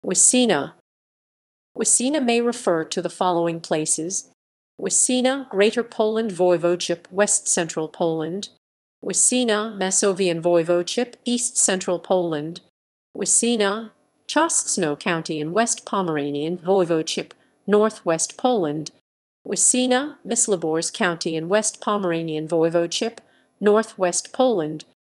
Wyszyna. Wyszyna may refer to the following places: Wyszyna, Greater Poland Voivodeship, West Central Poland; Wyszyna, Masovian Voivodeship, East Central Poland; Wyszyna, Choszczno County in West Pomeranian Voivodeship, Northwest Poland; Wyszyna, Myślibórz County in West Pomeranian Voivodeship, Northwest Poland;